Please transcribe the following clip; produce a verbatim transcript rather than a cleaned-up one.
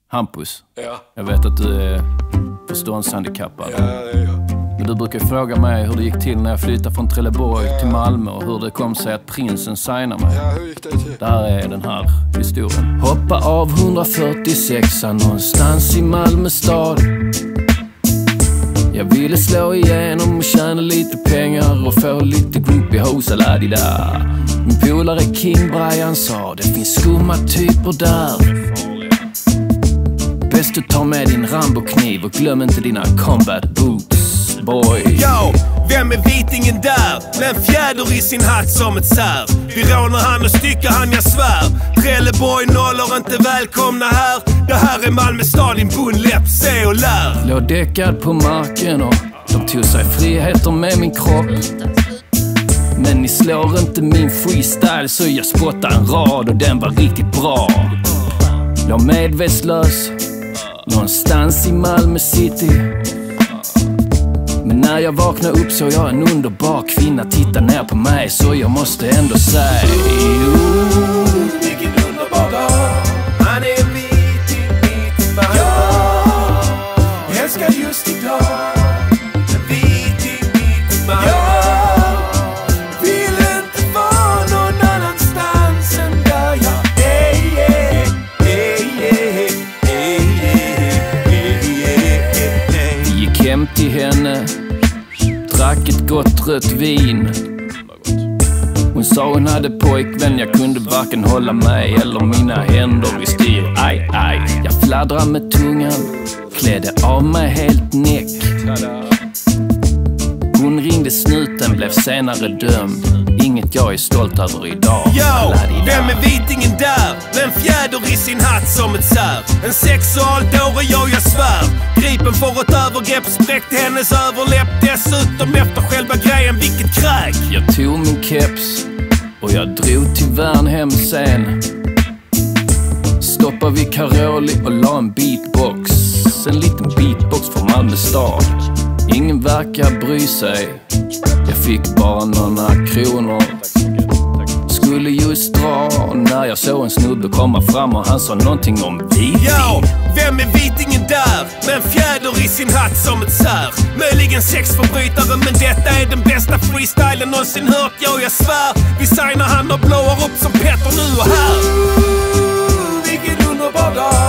Hampus, Ja. jag vet att du är förståndshandikappad. Ja, det är jag. Men du brukar fråga mig hur det gick till när jag flyttade från Trelleborg ja. till Malmö och hur det kom sig att prinsen signade mig. Ja, hur gick det till? Det här är den här historien. Hoppa av hundrafyrtiosex någonstans i Malmö stad. Jag ville slå igenom och tjäna lite pengar och få lite groupie hos Aladida. Min polare King Brian sa det finns skumma typer där. Bäst du tar med din Rambo-kniv och glöm inte dina combat boots, boy. Yo, vem är vitingen där? Med en fjäder i sin hatt som ett sär. Vi rånar han och styckar han, jag svär. Trelleborg nollor inte välkomna här. Det här är Malmö stad, din bondläpp, se och lär. Låg däckad på marken och de tog sig friheter med min kropp. Men ni slår inte min freestyle så jag spottar en rad och den var riktigt bra. Låg medvetslös någonstans i Malmö city. Men när jag vaknade upp så jag en underbar kvinna titta ner på mig. Så jag måste ändå säga oh, vilken underbar dag. Han är vit i mitt fall. Jag älskar just idag. Vit i mitt fall. Jag vill inte vara någon annanstans än där jag är. Vi gick hem till henne, drack ett gott rött vin. Hon sa hon hade pojkvän, jag kunde varken hålla mig eller mina händer i styr. Aj, aj, jag fladdrade med tungan, klädde av mig helt näck. Hon ringde snuten, blev senare dömd. Inget jag är stolt över idag. Yo, vem är vitingen där? Med en fjäder i sin hatt som ett sär. En sexualdåre, jag, jag svär. Gripen för ett övergrepp, spräckte hennes överläpp. Dessutom efter själva grejen, vilket kräk. Jag tog min keps och jag drog till Värnhem sen. Stoppade vid Karoli och la en beatbox. En liten beatbox från Malmö stad. Ingen verkar bry sig. Jag fick bara några kronor. Skulle just dra och när jag såg en snubbe komma fram och han sa någonting om viting. Yo, vem är vitingen där? Med en fjäder i sin hatt som ett sär. Möjligen sexförbrytare, men detta är den bästa freestylen någonsin hört. Jo, jag svär. Vi signar han och blåar upp som Petter nu och här. Vilken underbar dag.